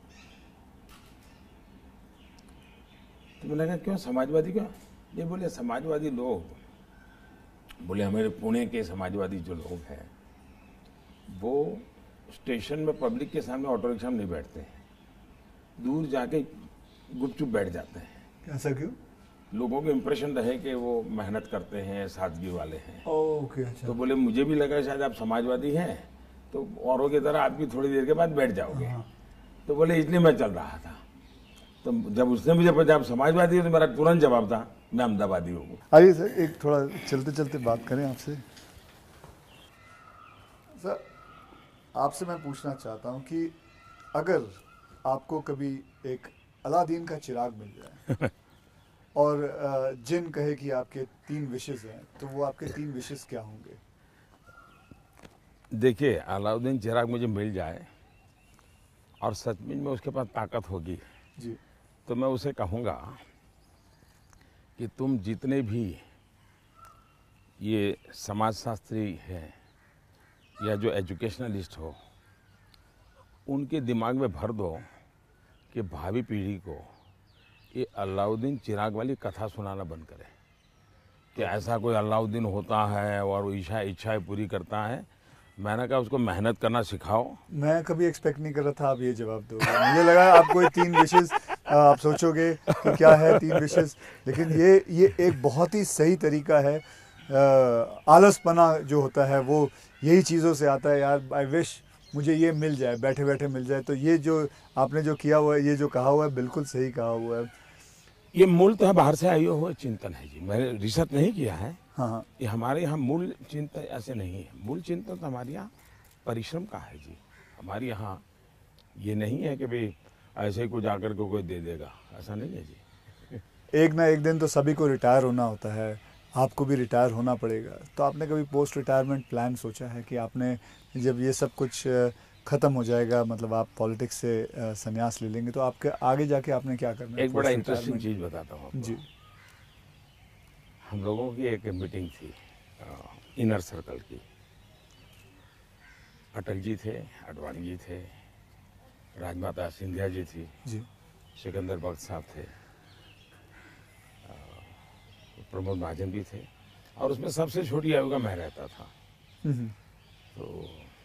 तो मैंने कहा क्यों समाजवादी क्यों? ये बोले समाजवादी लोग, बोले हमारे पुणे के समाजवादी जो लोग हैं वो स्टेशन में पब्लिक के सामने ऑटो रिक्शा में नहीं बैठते हैं, दूर जाके गुपचुप बैठ जाते हैं। ऐसा क्यों? लोगों के इम्प्रेशन रहे कि वो मेहनत करते हैं, सादगी वाले हैं। ओके, अच्छा। तो बोले मुझे भी लगा शायद आप समाजवादी हैं, तो औरों की तरह आप भी थोड़ी देर के बाद बैठ जाओगे। तो बोले इसलिए मैं चल रहा था। तो जब उसने मुझे पूछा आप समाजवादी हो, तो मेरा तुरंत जवाब था मैं अहमदाबादी हूँ। आइए सर, एक थोड़ा चलते चलते बात करें आपसे। सर, आपसे मैं पूछना चाहता हूँ कि अगर आपको कभी एक अलादीन का चिराग मिल जाए और जिन कहे कि आपके 3 विशेस हैं, तो वो आपके 3 विशेस क्या होंगे? देखिए, अलाउद्दीन चिराग मुझे मिल जाए और सचमुच में उसके पास ताकत होगी जी। तो मैं उसे कहूँगा कि तुम जितने भी ये समाजशास्त्री हैं या जो एजुकेशनलिस्ट हो, उनके दिमाग में भर दो कि भावी पीढ़ी को ये अलाउद्दीन चिराग वाली कथा सुनाना बंद करें कि ऐसा कोई अलाउद्दीन होता है और वो इच्छाएं पूरी करता है। मैंने कहा उसको मेहनत करना सिखाओ। मैं कभी एक्सपेक्ट नहीं कर रहा था आप ये जवाब दोगे। मुझे लगा आप कोई 3 विशेस आप सोचोगे कि क्या है 3 विशेस, लेकिन ये एक बहुत ही सही तरीका है। आलसपना जो होता है वो यही चीज़ों से आता है। यार, आई विश मुझे ये मिल जाए, बैठे बैठे मिल जाए। तो ये जो आपने जो किया हुआ है, ये जो कहा हुआ है, बिल्कुल सही कहा हुआ है। ये मूलतः बाहर से आई हुआ चिंतन है जी, मैंने रिसर्च नहीं किया है। हाँ, ये हमारे यहाँ मूल चिंतन ऐसे नहीं है। मूल चिंतन तो हमारे यहाँ परिश्रम का है जी। हमारे यहाँ ये नहीं है कि भाई ऐसे ही कुछ आकर के कोई दे देगा, ऐसा नहीं है जी। एक ना एक दिन तो सभी को रिटायर होना होता है, आपको भी रिटायर होना पड़ेगा। तो आपने कभी पोस्ट रिटायरमेंट प्लान सोचा है कि आपने जब ये सब कुछ ख़त्म हो जाएगा, मतलब आप पॉलिटिक्स से संन्यास ले लेंगे, तो आपके आगे जाके आपने क्या करना है? एक बड़ा इंटरेस्टिंग चीज़ बताता हूँ आपको। जी। हम लोगों की एक मीटिंग थी इनर सर्कल की। अटल जी थे, अडवाणी जी थे, राजमाता सिंधिया जी थी जी। सिकंदर बख्श साहब थे, प्रमोद महाजन भी थे, और उसमें सबसे छोटी आयु का मैं रहता था। तो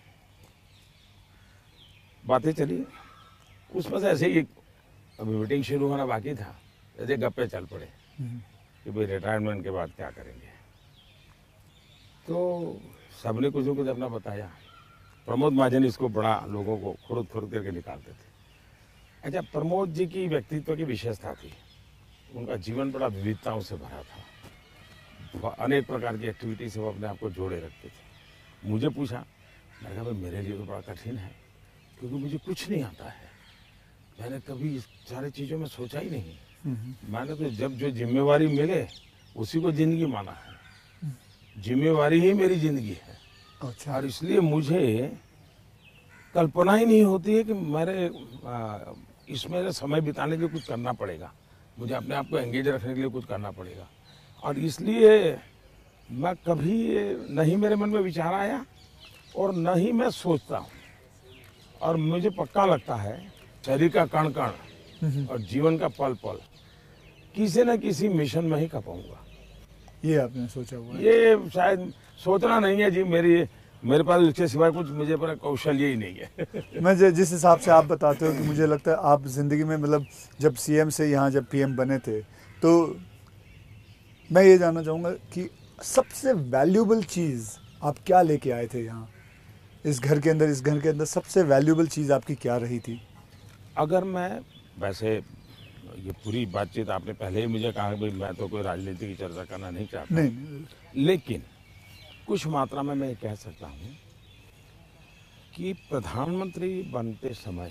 बातें चली, उसमें से ऐसे ही अभी मीटिंग शुरू होना बाकी था, ऐसे गप्पे चल पड़े कि भाई रिटायरमेंट के बाद क्या करेंगे। तो सबने कुछ न कुछ अपना बताया। प्रमोद महाजन इसको बड़ा लोगों को खुद करके निकालते थे। अच्छा, प्रमोद जी की व्यक्तित्व की विशेषता थी, उनका जीवन बड़ा विविधताओं से भरा था। अनेक प्रकार की एक्टिविटी से वो अपने आप को जोड़े रखते थे। मुझे पूछा, मैंने कहा भाई मेरे लिए तो बड़ा कठिन है, क्योंकि मुझे कुछ नहीं आता है। मैंने कभी इस सारी चीज़ों में सोचा ही नहीं। मैंने तो जब जो जिम्मेवारी मिले उसी को जिंदगी माना है। जिम्मेवारी ही मेरी जिंदगी है। अच्छा। और इसलिए मुझे कल्पना ही नहीं होती है कि मेरे इसमें समय बिताने के लिए कुछ करना पड़ेगा, मुझे अपने आप को एंगेज रखने के लिए कुछ करना पड़ेगा। और इसलिए मैं कभी नहीं मेरे मन में विचार आया और न ही मैं सोचता हूँ। और मुझे पक्का लगता है शरीर का कण कण और जीवन का पल पल किसी न किसी मिशन में ही खपाऊंगा। ये आपने सोचा हुआ है? ये शायद सोचना नहीं है जी, मेरे पास इसके सिवाय कुछ मुझे पर कौशल्य ही नहीं है। मैं जिस हिसाब से आप बताते हो कि मुझे लगता है आप ज़िंदगी में, मतलब जब सीएम से यहाँ जब पीएम बने थे, तो मैं ये जानना चाहूँगा कि सबसे वैल्यूबल चीज़ आप क्या लेके आए थे यहाँ इस घर के अंदर सबसे वैल्यूबल चीज़ आपकी क्या रही थी? अगर मैं, वैसे ये पूरी बातचीत आपने पहले ही मुझे कहा कि मैं तो कोई राजनीति की चर्चा करना नहीं चाहता, नहीं। लेकिन कुछ मात्रा में मैं कह सकता हूँ कि प्रधानमंत्री बनते समय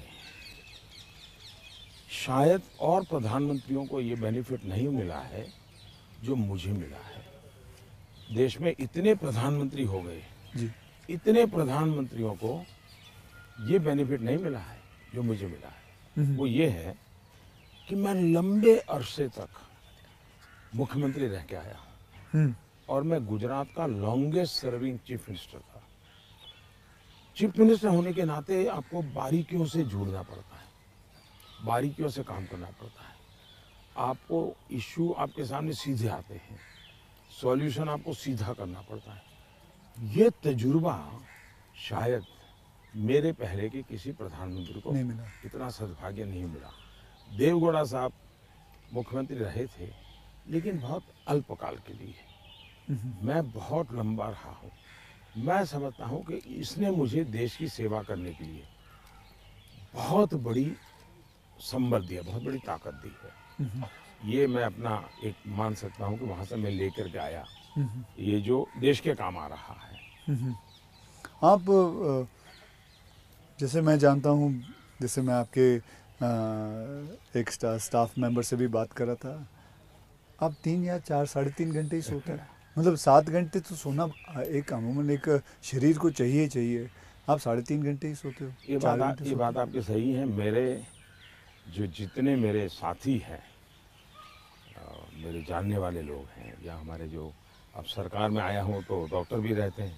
शायद और प्रधानमंत्रियों को ये बेनिफिट नहीं मिला है जो मुझे मिला है। देश में इतने प्रधानमंत्री हो गए जी। इतने प्रधानमंत्रियों को ये बेनिफिट नहीं मिला है जो मुझे मिला है। वो ये है कि मैं लंबे अरसे तक मुख्यमंत्री रह के आया हूँ और मैं गुजरात का लॉन्गेस्ट सर्विंग चीफ मिनिस्टर था। चीफ मिनिस्टर होने के नाते आपको बारीकियों से जुड़ना पड़ता है, बारीकियों से काम करना पड़ता है। आपको इश्यू आपके सामने सीधे आते हैं, सॉल्यूशन आपको सीधा करना पड़ता है। ये तजुर्बा शायद मेरे पहले के किसी प्रधानमंत्री को नहीं मिला, इतना सद्भाग्य नहीं मिला। देवगौड़ा साहब मुख्यमंत्री रहे थे लेकिन बहुत अल्पकाल के लिए। मैं बहुत लंबा रहा हूँ। मैं समझता हूँ कि इसने मुझे देश की सेवा करने के लिए बहुत बड़ी संबल दिया, बहुत बड़ी ताकत दी है। ये मैं अपना एक मान सकता हूँ कि वहाँ से मैं लेकर के आया, ये जो देश के काम आ रहा है। आप जैसे मैं जानता हूँ, जैसे मैं आपके एक स्टाफ मेंबर से भी बात कर रहा था, आप 3 या 4 3.5 घंटे ही सोते हैं। मतलब 7 घंटे तो सोना एक अमूमन एक शरीर को चाहिए चाहिए, आप 3.5 घंटे ही सोते हो। ये बात आपकी सही है। मेरे जो जितने मेरे साथी हैं, मेरे जानने वाले लोग हैं, या हमारे जो अब सरकार में आया हूँ तो डॉक्टर भी रहते हैं,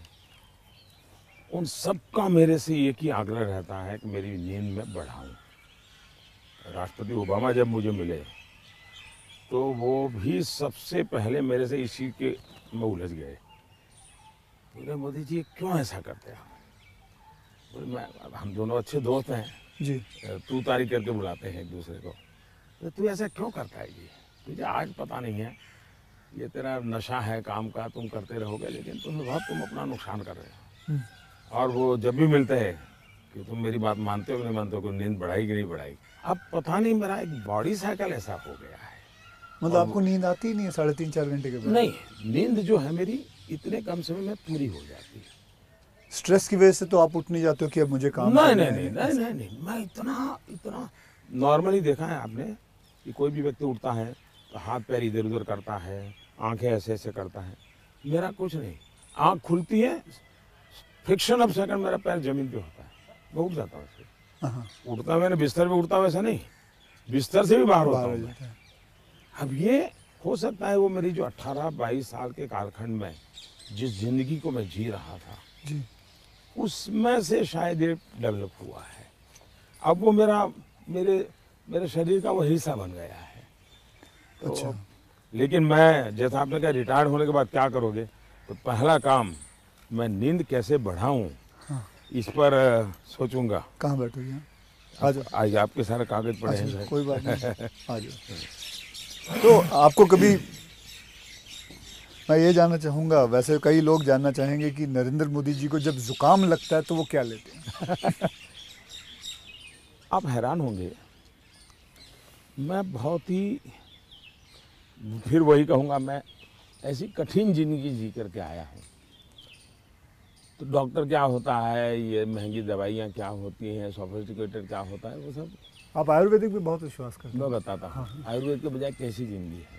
उन सबका मेरे से एक ही आग्रह रहता है कि मेरी नींद में बढ़ाऊं। राष्ट्रपति ओबामा जब मुझे मिले तो वो भी सबसे पहले मेरे से इसी के में उलझ गए। बोले मोदी जी क्यों ऐसा करते हैं? बोले हम दोनों अच्छे दोस्त हैं जी, तू तारी करके बुलाते हैं एक दूसरे को, तो तू ऐसा क्यों करता है जी? तुझे आज पता नहीं है, ये तेरा नशा है काम का, तुम करते रहोगे लेकिन तुम अपना नुकसान कर रहे हो। और वो जब भी मिलते हैं कि तुम मेरी बात मानते हो कि नहीं मानते हो, कि नींद बढ़ाई कि नहीं बढ़ाई। अब पता नहीं मेरा एक बॉडी साइकिल ऐसा हो गया है। मतलब आपको नींद आती ही नहीं है 3.5-4 घंटे के बाद? नहीं, नींद जो है मेरी इतने कम समय में पूरी हो जाती है। स्ट्रेस की वजह से तो आप उठ नहीं जाते हो कि अब मुझे काम करना है? नहीं, मैं इतना नॉर्मली देखा है आपने कि कोई भी व्यक्ति उठता है तो हाथ पैर इधर उधर करता है, आंखें ऐसे ऐसे करता है। मेरा कुछ नहीं, आंख खुलती है, फ्रिक्शन ऑफ सेकंड मेरा पैर जमीन पे होता है, मैं उठ जाता हूँ। उठता मैंने बिस्तर पे उठता वैसा नहीं, बिस्तर से भी बाहर होता हूँ मैं। अब ये हो सकता है वो मेरी जो 18-22 साल के कालखंड में जिस जिंदगी को मैं जी रहा था जी, उसमें से शायद ये डेवलप हुआ है। अब वो मेरे शरीर का वो हिस्सा बन गया है। तो अच्छा। लेकिन मैं, जैसा आपने कहा रिटायर्ड होने के बाद क्या करोगे, तो पहला काम मैं नींद कैसे बढ़ाऊं, इस पर सोचूंगा। कहाँ बैठोगे? आ जाओ। आज आपके सारे कागज पड़े हैं। अच्छा, कोई बात नहीं, आ जाओ। तो आपको कभी, मैं ये जानना चाहूँगा, वैसे कई लोग जानना चाहेंगे कि नरेंद्र मोदी जी को जब जुकाम लगता है तो वो क्या लेते हैं? आप हैरान होंगे, मैं बहुत ही, फिर वही कहूँगा, मैं ऐसी कठिन जिंदगी जी करके आया हूँ। तो डॉक्टर क्या होता है, ये महंगी दवाइयाँ क्या होती हैं, सोफिस्टिकेटेड क्या होता है, वो सब आप आयुर्वेदिक पे बहुत विश्वास करते हैं? मैं बताता हूँ। आयुर्वेद के बजाय कैसी जिंदगी है।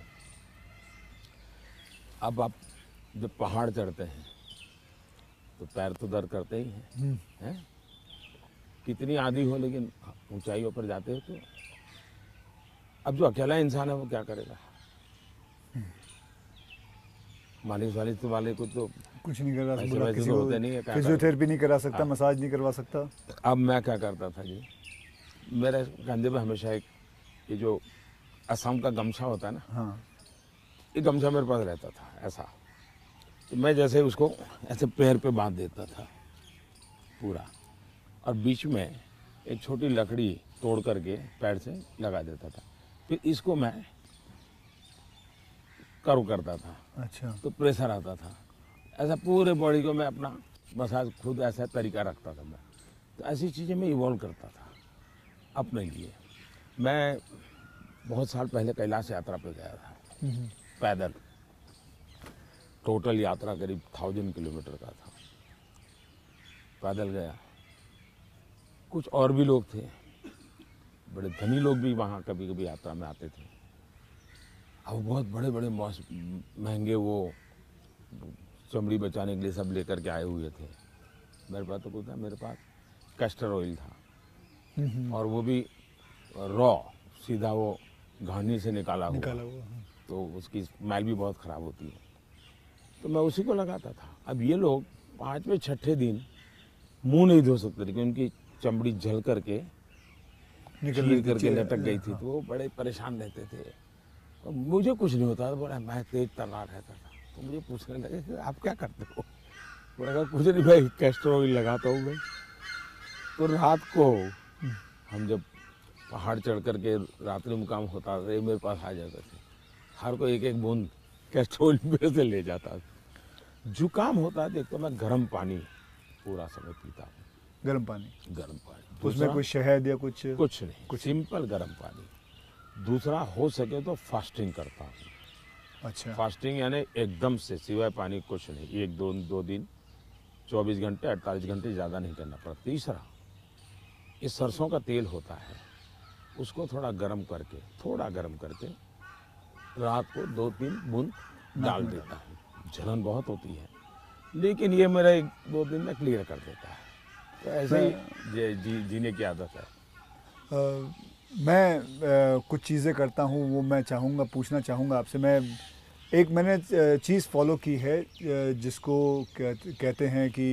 अब आप जब पहाड़ चढ़ते हैं तो पैर तो दर्द करते ही हैं, कितनी आंधी हो, लेकिन ऊंचाइयों पर जाते हो तो अब जो अकेला इंसान है वो क्या करेगा? मालिश वाले को तो कुछ नहीं कर रहा, ऐसे बोला वैसे किसी तो को होते नहीं है, क्या फिजियोथेरेपी नहीं करा सकता, मसाज नहीं करवा सकता। अब मैं क्या करता था जी, मेरे कंधे पे हमेशा एक ये जो असम का गमछा होता है ना, हाँ, ये गमछा मेरे पास रहता था ऐसा। तो मैं जैसे उसको ऐसे पैर पे बांध देता था पूरा, और बीच में एक छोटी लकड़ी तोड़ करके पैर से लगा देता था। फिर इसको मैं कर्व करता था। अच्छा, तो प्रेशर आता था, ऐसा पूरे बॉडी को मैं अपना मसाज खुद ऐसा तरीका रखता था मैं। तो ऐसी चीज़ें मैं इवॉल्व करता था अपने लिए। मैं बहुत साल पहले कैलाश यात्रा पे गया था पैदल, टोटल यात्रा करीब 1000 किलोमीटर का था, पैदल गया। कुछ और भी लोग थे, बड़े धनी लोग भी वहाँ कभी कभी यात्रा में आते थे। अब बहुत बड़े बड़े महंगे वो चमड़ी बचाने के लिए सब लेकर के आए हुए थे। मेरे पास तो कुछ था, मेरे पास कैस्टर ऑयल था, और वो भी रॉ, सीधा वो घानी से निकाला हुआ। तो उसकी स्मेल भी बहुत ख़राब होती है, तो मैं उसी को लगाता था। अब ये लोग 5वें 6ठे दिन मुंह नहीं धो सकते थे, क्योंकि उनकी चमड़ी जल करके चीर करके लटक गई थी। तो वो बड़े परेशान रहते थे। तो मुझे कुछ नहीं होता था, बोला मैं तेज तर्रार रहता था। तो मुझे पूछने लगे कि आप क्या करते हो? बोला कुछ नहीं भाई, कैस्टर ऑयल लगाता हूँ भाई। तो रात को हम जब पहाड़ चढ़ करके रात्रि मुकाम होता था, ये मेरे पास आ जाते थे। हर कोई एक एक बूंद कैस्ट्रोल में से ले जाता था। जुकाम होता है देखो मैं गर्म पानी पूरा समय पीता हूँ। गर्म पानी, उसमें कुछ शहद या कुछ नहीं, सिंपल गर्म पानी। दूसरा हो सके तो फास्टिंग करता हूँ। अच्छा, फास्टिंग यानी एकदम से सिवाय पानी कुछ नहीं, एक दो दिन 24 घंटे 48 घंटे ज़्यादा नहीं करना पड़ता। तीसरा, ये सरसों का तेल होता है, उसको थोड़ा गर्म करके रात को 2-3 बूंद डाल देता हूँ। जलन बहुत होती है लेकिन ये मेरा 1-2 दिन में क्लियर कर देता है। तो ऐसे ही जीने की आदत है। मैं कुछ चीज़ें करता हूँ, वो मैं पूछना चाहूँगा आपसे। मैंने चीज़ फॉलो की है जिसको कहते हैं कि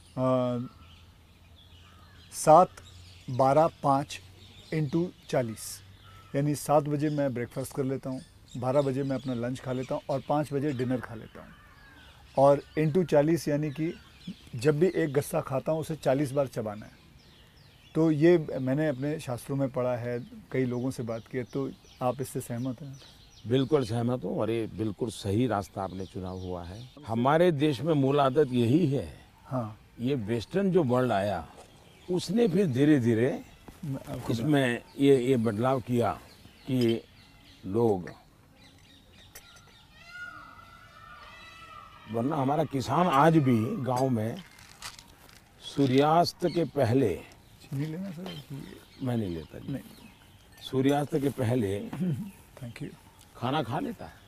7-12-5 × 40, यानी 7 बजे मैं ब्रेकफास्ट कर लेता हूँ, 12 बजे मैं अपना लंच खा लेता हूँ और 5 बजे डिनर खा लेता हूँ। और × 40 यानी कि जब भी एक गस्सा खाता हूँ उसे 40 बार चबाना है। तो ये मैंने अपने शास्त्रों में पढ़ा है, कई लोगों से बात की है, तो आप इससे सहमत हैं? बिल्कुल सहमत हूँ और ये बिल्कुल सही रास्ता आपने चुना हुआ है। हमारे देश में मूल आदत यही है। हाँ, ये वेस्टर्न जो वर्ल्ड आया उसने फिर धीरे धीरे इसमें ये बदलाव किया कि लोग, वरना हमारा किसान आज भी गांव में सूर्यास्त के पहले, नहीं लेना सर, मैं नहीं लेता जी, नहीं, सूर्यास्त के पहले थैंक यू, खाना खा लेता है।